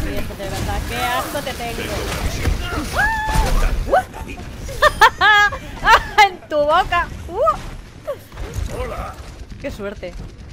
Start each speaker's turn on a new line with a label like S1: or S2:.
S1: empiezo, de verdad. ¡Qué asco te tengo! ¡En tu boca! ¡Qué suerte!